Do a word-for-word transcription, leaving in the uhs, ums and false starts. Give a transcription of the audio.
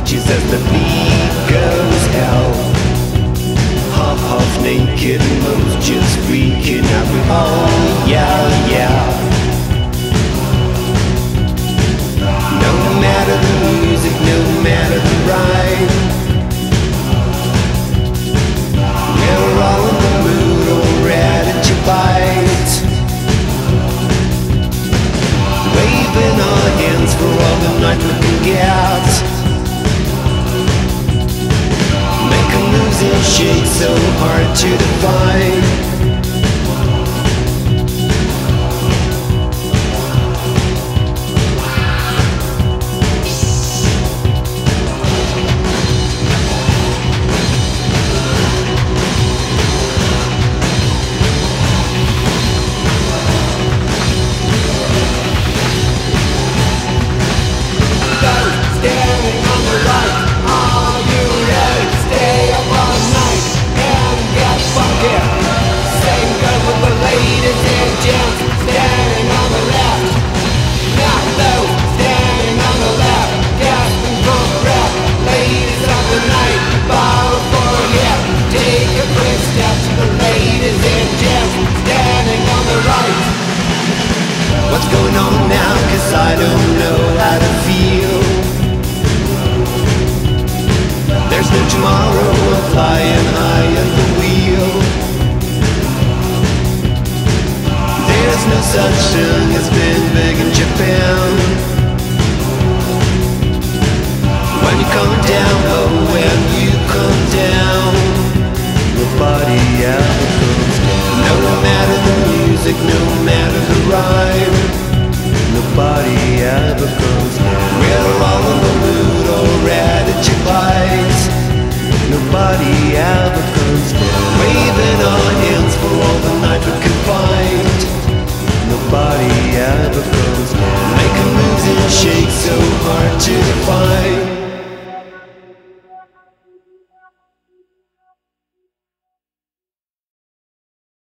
beaches as the beat goes out. Half, half naked, most just freaking out. We oh yeah, yeah. No matter the music, no matter the rhyme, we're all in the mood or ready to bite. Waving our hands for all the night we can get. Make a losing shake so hard to define. What's going on now? Cause I don't know how to feel. There's no tomorrow, I'm flying high at the wheel. There's no such thing as being big in Japan. When you come down, oh when you come down, nobody ever comes down. No matter the music, no matter the rhyme, nobody ever comes down. We're all in the mood or ready to bite. Nobody ever comes down. Waving our hands for all the night we can find. Nobody ever comes down.